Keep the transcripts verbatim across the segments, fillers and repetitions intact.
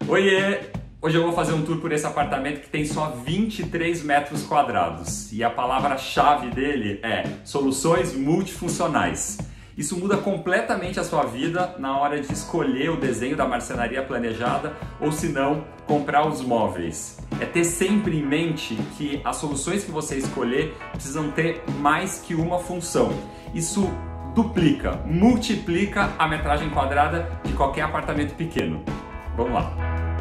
Oiê! Hoje eu vou fazer um tour por esse apartamento que tem só vinte e três metros quadrados e a palavra-chave dele é soluções multifuncionais. Isso muda completamente a sua vida na hora de escolher o desenho da marcenaria planejada ou, se não, comprar os móveis. É ter sempre em mente que as soluções que você escolher precisam ter mais que uma função. Isso duplica, multiplica a metragem quadrada de qualquer apartamento pequeno. Vamos lá!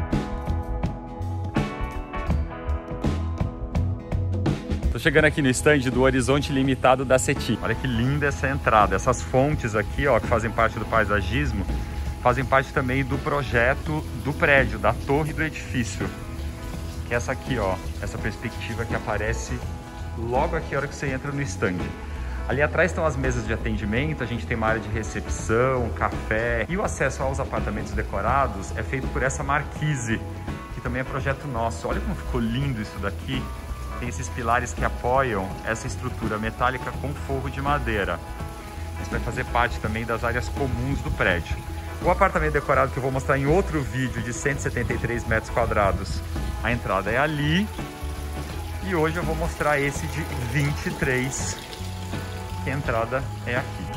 Tô chegando aqui no stand do Horizonte Limitado da Cetim. Olha que linda essa entrada. Essas fontes aqui, ó, que fazem parte do paisagismo, fazem parte também do projeto do prédio, da torre do edifício. Que é essa aqui, ó, essa perspectiva que aparece logo aqui a hora que você entra no stand. Ali atrás estão as mesas de atendimento, a gente tem uma área de recepção, café. E o acesso aos apartamentos decorados é feito por essa marquise, que também é projeto nosso. Olha como ficou lindo isso daqui. Tem esses pilares que apoiam essa estrutura metálica com forro de madeira. Isso vai fazer parte também das áreas comuns do prédio. O apartamento decorado que eu vou mostrar em outro vídeo de cento e setenta e três metros quadrados, a entrada é ali. E hoje eu vou mostrar esse de vinte e três, que a entrada é aqui.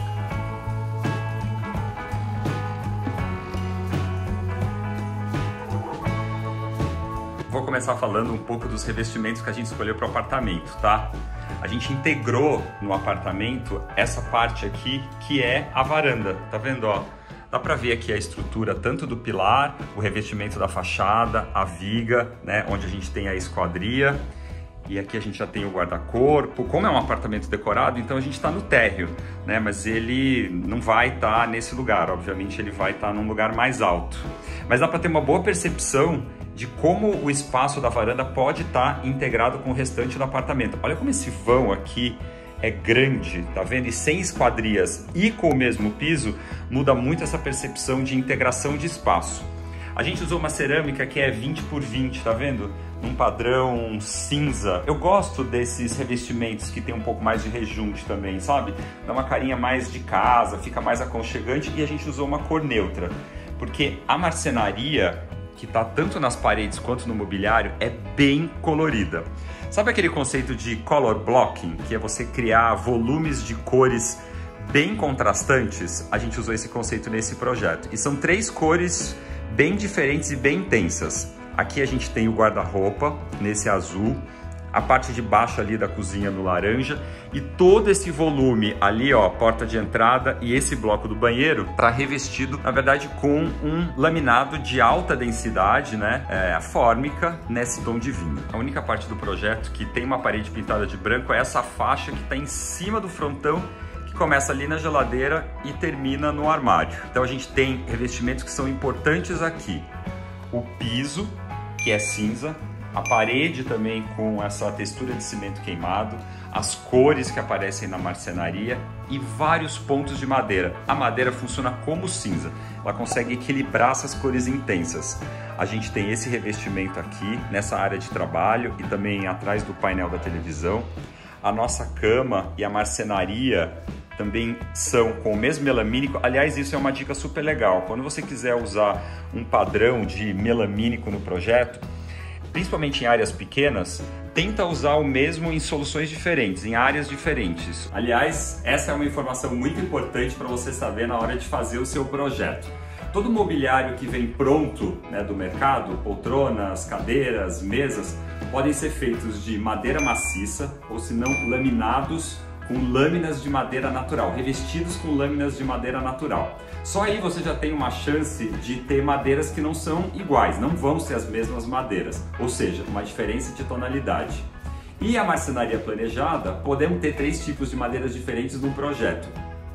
Vou começar falando um pouco dos revestimentos que a gente escolheu para o apartamento, tá? A gente integrou no apartamento essa parte aqui que é a varanda, tá vendo, ó? Dá para ver aqui a estrutura tanto do pilar, o revestimento da fachada, a viga, né, onde a gente tem a esquadria. E aqui a gente já tem o guarda-corpo. Como é um apartamento decorado, então a gente está no térreo, né? Mas ele não vai estar nesse lugar, obviamente ele vai estar num lugar mais alto. Mas dá para ter uma boa percepção de como o espaço da varanda pode estar integrado com o restante do apartamento. Olha como esse vão aqui é grande, tá vendo? E sem esquadrias e com o mesmo piso, muda muito essa percepção de integração de espaço. A gente usou uma cerâmica que é vinte por vinte, tá vendo? Um padrão cinza. Eu gosto desses revestimentos que tem um pouco mais de rejunte também, sabe? Dá uma carinha mais de casa, fica mais aconchegante, e a gente usou uma cor neutra. Porque a marcenaria, que está tanto nas paredes quanto no mobiliário, é bem colorida. Sabe aquele conceito de color blocking, que é você criar volumes de cores bem contrastantes? A gente usou esse conceito nesse projeto. E são três cores bem diferentes e bem intensas. Aqui a gente tem o guarda-roupa, nesse azul, a parte de baixo ali da cozinha no laranja, e todo esse volume ali, ó, porta de entrada e esse bloco do banheiro, para revestido, na verdade, com um laminado de alta densidade, né, é, fórmica, nesse tom de vinho. A única parte do projeto que tem uma parede pintada de branco é essa faixa que está em cima do frontão, que começa ali na geladeira e termina no armário. Então a gente tem revestimentos que são importantes aqui. O piso, que é cinza, a parede também com essa textura de cimento queimado, as cores que aparecem na marcenaria e vários pontos de madeira. A madeira funciona como cinza, ela consegue equilibrar essas cores intensas. A gente tem esse revestimento aqui nessa área de trabalho e também atrás do painel da televisão. A nossa cama e a marcenaria também são com o mesmo melamínico. Aliás, isso é uma dica super legal. Quando você quiser usar um padrão de melamínico no projeto, principalmente em áreas pequenas, tenta usar o mesmo em soluções diferentes, em áreas diferentes. Aliás, essa é uma informação muito importante para você saber na hora de fazer o seu projeto. Todo mobiliário que vem pronto, né, do mercado, poltronas, cadeiras, mesas, podem ser feitos de madeira maciça ou, se não, laminados com lâminas de madeira natural, revestidos com lâminas de madeira natural. Só aí você já tem uma chance de ter madeiras que não são iguais, não vão ser as mesmas madeiras, ou seja, uma diferença de tonalidade. E a marcenaria planejada, podemos ter três tipos de madeiras diferentes no projeto: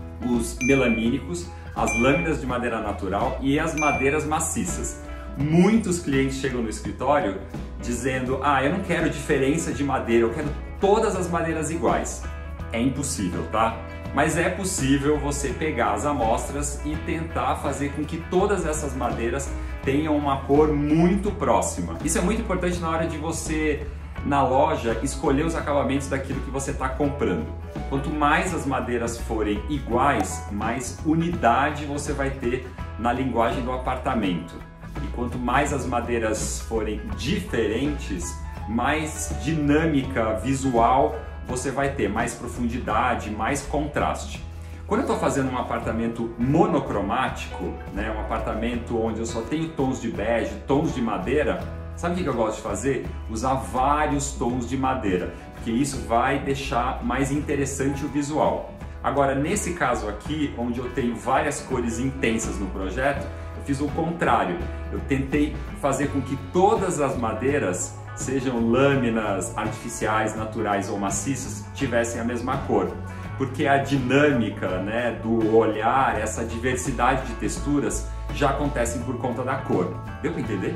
os melamínicos, as lâminas de madeira natural e as madeiras maciças. Muitos clientes chegam no escritório dizendo: ah, eu não quero diferença de madeira, eu quero todas as madeiras iguais. É impossível, tá? Mas é possível você pegar as amostras e tentar fazer com que todas essas madeiras tenham uma cor muito próxima. Isso é muito importante na hora de você, na loja, escolher os acabamentos daquilo que você está comprando. Quanto mais as madeiras forem iguais, mais unidade você vai ter na linguagem do apartamento. E quanto mais as madeiras forem diferentes, mais dinâmica visual você vai ter, mais profundidade, mais contraste. Quando eu estou fazendo um apartamento monocromático, né, um apartamento onde eu só tenho tons de bege, tons de madeira, sabe o que eu gosto de fazer? Usar vários tons de madeira, porque isso vai deixar mais interessante o visual. Agora, nesse caso aqui, onde eu tenho várias cores intensas no projeto, eu fiz o contrário. Eu tentei fazer com que todas as madeiras, sejam lâminas artificiais, naturais ou maciças, tivessem a mesma cor. Porque a dinâmica, né, do olhar, essa diversidade de texturas já acontecem por conta da cor. Deu para entender?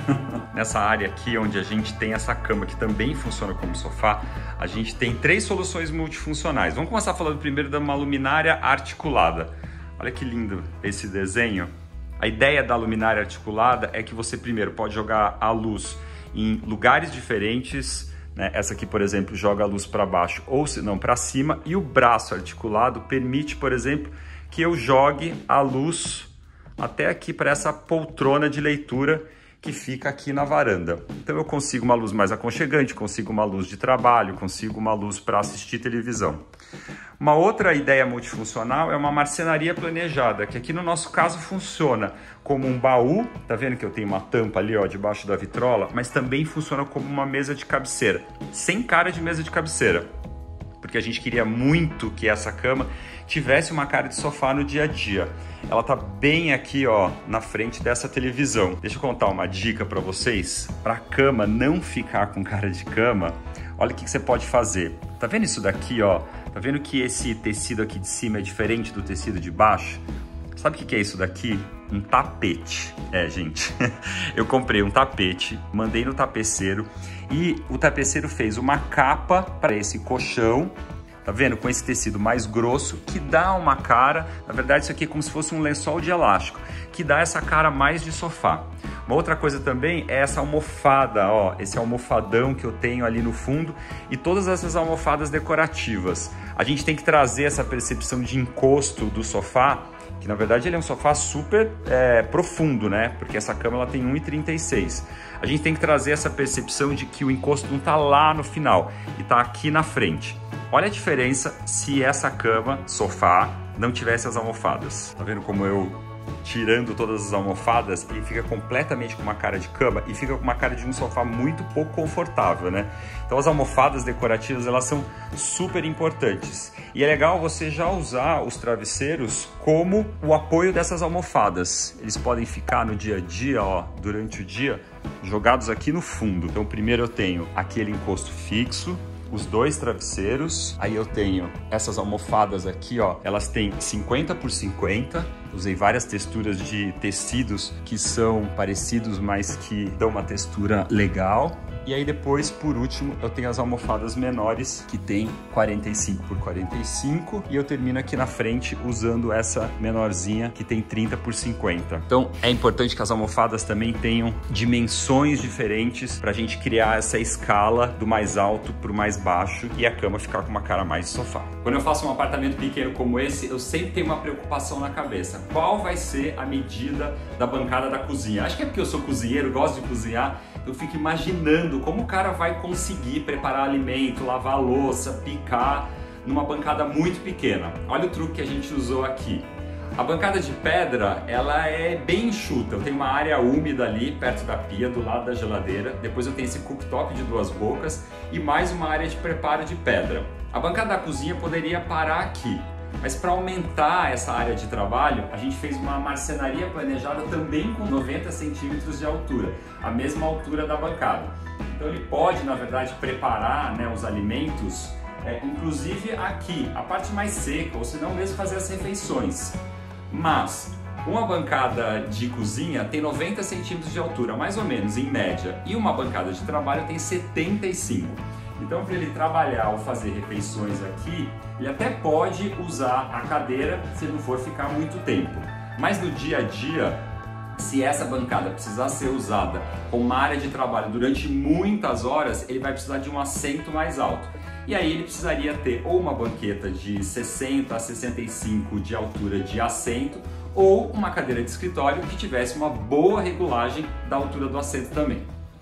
Nessa área aqui, onde a gente tem essa cama que também funciona como sofá, a gente tem três soluções multifuncionais. Vamos começar falando primeiro de uma luminária articulada. Olha que lindo esse desenho. A ideia da luminária articulada é que você primeiro pode jogar a luz em lugares diferentes, né? Essa aqui, por exemplo, joga a luz para baixo ou se não para cima, e o braço articulado permite, por exemplo, que eu jogue a luz até aqui para essa poltrona de leitura que fica aqui na varanda. Então eu consigo uma luz mais aconchegante, consigo uma luz de trabalho, consigo uma luz para assistir televisão. Uma outra ideia multifuncional é uma marcenaria planejada, que aqui no nosso caso funciona como um baú, tá vendo que eu tenho uma tampa ali, ó, debaixo da vitrola, mas também funciona como uma mesa de cabeceira, sem cara de mesa de cabeceira, porque a gente queria muito que essa cama tivesse uma cara de sofá no dia a dia. Ela tá bem aqui, ó, na frente dessa televisão. Deixa eu contar uma dica para vocês. Para a cama não ficar com cara de cama, olha o que você pode fazer. Tá vendo isso daqui, ó? Tá vendo que esse tecido aqui de cima é diferente do tecido de baixo? Sabe o que é isso daqui? Um tapete. É, gente, eu comprei um tapete, mandei no tapeceiro e o tapeceiro fez uma capa para esse colchão. Tá vendo? Com esse tecido mais grosso, que dá uma cara, na verdade isso aqui é como se fosse um lençol de elástico, que dá essa cara mais de sofá. Uma outra coisa também é essa almofada, ó, esse almofadão que eu tenho ali no fundo e todas essas almofadas decorativas. A gente tem que trazer essa percepção de encosto do sofá, que na verdade ele é um sofá super é, profundo, né? Porque essa cama ela tem um e trinta e seis. A gente tem que trazer essa percepção de que o encosto não tá lá no final e tá aqui na frente. Olha a diferença se essa cama, sofá, não tivesse as almofadas. Tá vendo como eu, tirando todas as almofadas, ele fica completamente com uma cara de cama e fica com uma cara de um sofá muito pouco confortável, né? Então as almofadas decorativas, elas são super importantes. E é legal você já usar os travesseiros como o apoio dessas almofadas. Eles podem ficar no dia a dia, ó, durante o dia, jogados aqui no fundo. Então primeiro eu tenho aquele encosto fixo, os dois travesseiros, aí eu tenho essas almofadas aqui, ó, elas têm cinquenta por cinquenta, usei várias texturas de tecidos que são parecidos, mas que dão uma textura legal. E aí depois, por último, eu tenho as almofadas menores, que tem quarenta e cinco por quarenta e cinco, e eu termino aqui na frente usando essa menorzinha, que tem trinta por cinquenta. Então é importante que as almofadas também tenham dimensões diferentes para a gente criar essa escala do mais alto para o mais baixo e a cama ficar com uma cara mais de sofá. Quando eu faço um apartamento pequeno como esse, eu sempre tenho uma preocupação na cabeça. Qual vai ser a medida da bancada da cozinha? Acho que é porque eu sou cozinheiro, gosto de cozinhar, eu fico imaginando como o cara vai conseguir preparar alimento, lavar a louça, picar numa bancada muito pequena. Olha o truque que a gente usou aqui. A bancada de pedra, ela é bem enxuta. Eu tenho uma área úmida ali perto da pia, do lado da geladeira. Depois eu tenho esse cooktop de duas bocas e mais uma área de preparo de pedra. A bancada da cozinha poderia parar aqui. Mas para aumentar essa área de trabalho, a gente fez uma marcenaria planejada também com noventa centímetros de altura, a mesma altura da bancada. Então ele pode, na verdade, preparar, né, os alimentos, é, inclusive aqui, a parte mais seca, ou se não mesmo fazer as refeições. Mas uma bancada de cozinha tem noventa centímetros de altura, mais ou menos, em média, e uma bancada de trabalho tem setenta e cinco. Então, para ele trabalhar ou fazer refeições aqui, ele até pode usar a cadeira se não for ficar muito tempo. Mas no dia a dia, se essa bancada precisar ser usada como uma área de trabalho durante muitas horas, ele vai precisar de um assento mais alto. E aí ele precisaria ter ou uma banqueta de sessenta a sessenta e cinco de altura de assento, ou uma cadeira de escritório que tivesse uma boa regulagem da altura do assento também.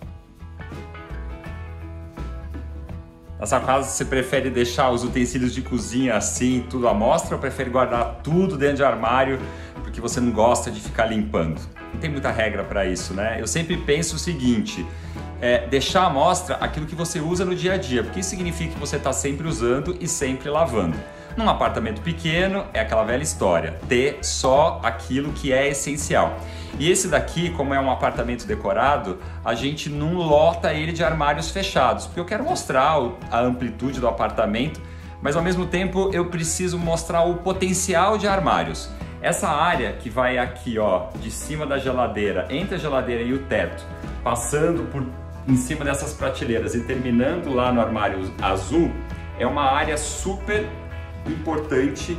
Na sua casa, você prefere deixar os utensílios de cozinha assim, tudo à mostra, ou prefere guardar tudo dentro de armário porque você não gosta de ficar limpando? Não tem muita regra para isso, né? Eu sempre penso o seguinte, é deixar à mostra aquilo que você usa no dia a dia, porque isso significa que você está sempre usando e sempre lavando. Num apartamento pequeno, é aquela velha história, ter só aquilo que é essencial. E esse daqui, como é um apartamento decorado, a gente não lota ele de armários fechados, porque eu quero mostrar a amplitude do apartamento, mas ao mesmo tempo eu preciso mostrar o potencial de armários. Essa área que vai aqui, ó, de cima da geladeira, entre a geladeira e o teto, passando por em cima dessas prateleiras e terminando lá no armário azul, é uma área super importante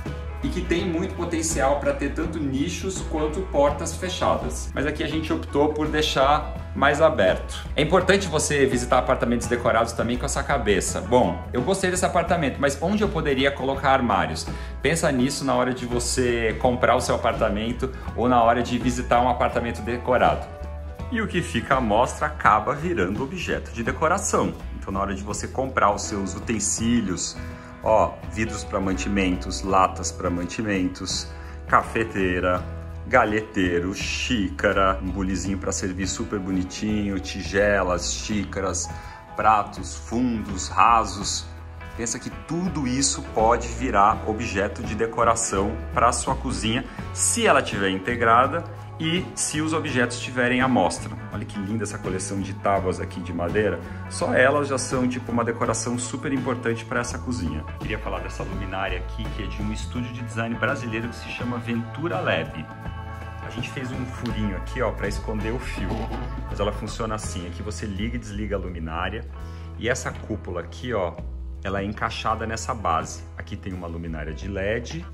e que tem muito potencial para ter tanto nichos quanto portas fechadas. Mas aqui a gente optou por deixar mais aberto. É importante você visitar apartamentos decorados também com essa cabeça. Bom, eu gostei desse apartamento, mas onde eu poderia colocar armários? Pensa nisso na hora de você comprar o seu apartamento ou na hora de visitar um apartamento decorado. E o que fica à mostra acaba virando objeto de decoração. Então, na hora de você comprar os seus utensílios, ó, vidros para mantimentos, latas para mantimentos, cafeteira, galheteiro, xícara, um bulizinho para servir super bonitinho, tigelas, xícaras, pratos, fundos, rasos. Pensa que tudo isso pode virar objeto de decoração para a sua cozinha, se ela estiver integrada e se os objetos estiverem à mostra. Olha que linda essa coleção de tábuas aqui de madeira. Só elas já são tipo uma decoração super importante para essa cozinha. Queria falar dessa luminária aqui, que é de um estúdio de design brasileiro que se chama Ventura Lab. A gente fez um furinho aqui, ó, para esconder o fio, mas ela funciona assim. Aqui você liga e desliga a luminária e essa cúpula aqui, ó, ela é encaixada nessa base. Aqui tem uma luminária de L E D.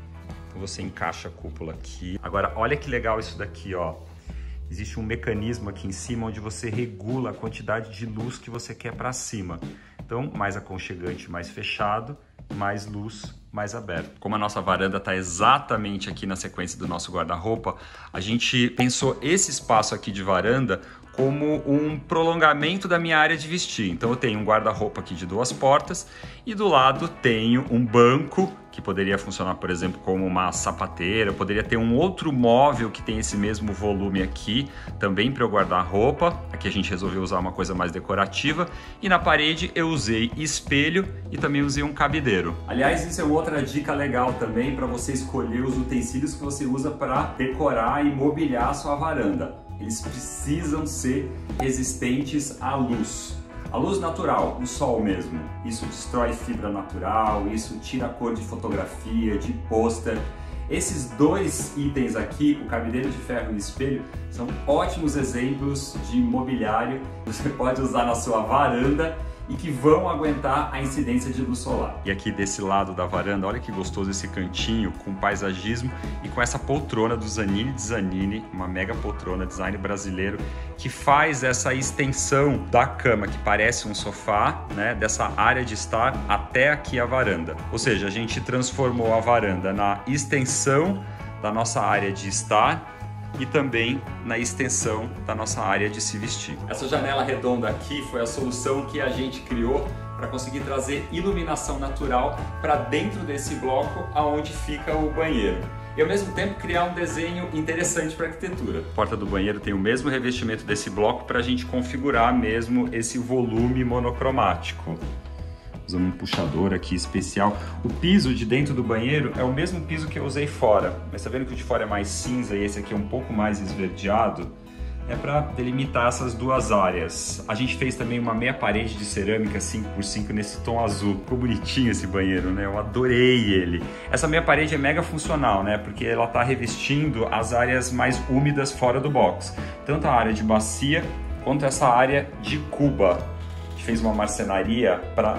Você encaixa a cúpula aqui. Agora, olha que legal isso daqui, ó. Existe um mecanismo aqui em cima onde você regula a quantidade de luz que você quer para cima. Então, mais aconchegante, mais fechado, mais luz, mais aberto. Como a nossa varanda está exatamente aqui na sequência do nosso guarda-roupa, a gente pensou esse espaço aqui de varanda como um prolongamento da minha área de vestir. Então eu tenho um guarda-roupa aqui de duas portas e do lado tenho um banco que poderia funcionar, por exemplo, como uma sapateira. Eu poderia ter um outro móvel que tem esse mesmo volume aqui, também para eu guardar roupa. Aqui a gente resolveu usar uma coisa mais decorativa. E na parede eu usei espelho e também usei um cabideiro. Aliás, isso é outra dica legal também para você escolher os utensílios que você usa para decorar e mobiliar a sua varanda. Eles precisam ser resistentes à luz. A luz natural, o sol mesmo. Isso destrói fibra natural, isso tira a cor de fotografia, de pôster. Esses dois itens aqui, o cabideiro de ferro e o espelho, são ótimos exemplos de mobiliário que você pode usar na sua varanda e que vão aguentar a incidência de luz solar. E aqui desse lado da varanda, olha que gostoso esse cantinho com paisagismo e com essa poltrona do Zanini de Zanini, uma mega poltrona, design brasileiro, que faz essa extensão da cama, que parece um sofá, né, dessa área de estar até aqui a varanda. Ou seja, a gente transformou a varanda na extensão da nossa área de estar e também na extensão da nossa área de se vestir. Essa janela redonda aqui foi a solução que a gente criou para conseguir trazer iluminação natural para dentro desse bloco aonde fica o banheiro. E ao mesmo tempo criar um desenho interessante para a arquitetura. A porta do banheiro tem o mesmo revestimento desse bloco para a gente configurar mesmo esse volume monocromático. Usando um puxador aqui especial. O piso de dentro do banheiro é o mesmo piso que eu usei fora, mas tá vendo que o de fora é mais cinza e esse aqui é um pouco mais esverdeado? É para delimitar essas duas áreas. A gente fez também uma meia parede de cerâmica cinco por cinco nesse tom azul. Ficou bonitinho esse banheiro, né? Eu adorei ele. Essa meia parede é mega funcional, né? Porque ela tá revestindo as áreas mais úmidas fora do box. Tanto a área de bacia quanto essa área de cuba. A gente fez uma marcenaria para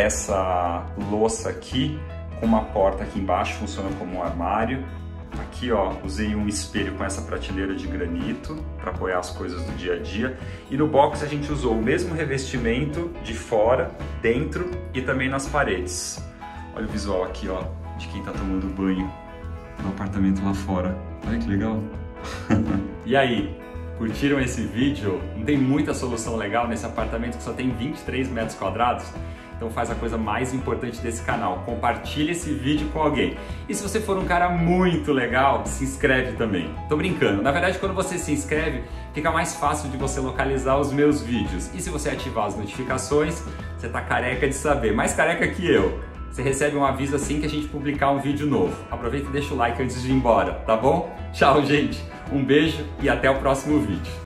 essa louça aqui, com uma porta aqui embaixo, funciona como um armário. Aqui, ó, usei um espelho com essa prateleira de granito para apoiar as coisas do dia a dia. E no box a gente usou o mesmo revestimento de fora, dentro e também nas paredes. Olha o visual aqui, ó, de quem tá tomando banho do apartamento lá fora. Olha que legal. E aí, curtiram esse vídeo? Não tem muita solução legal nesse apartamento que só tem vinte e três metros quadrados? Então faz a coisa mais importante desse canal, compartilha esse vídeo com alguém. E se você for um cara muito legal, se inscreve também. Tô brincando, na verdade quando você se inscreve, fica mais fácil de você localizar os meus vídeos. E se você ativar as notificações, você tá careca de saber, mais careca que eu. Você recebe um aviso assim que a gente publicar um vídeo novo. Aproveita e deixa o like antes de ir embora, tá bom? Tchau, gente! Um beijo e até o próximo vídeo.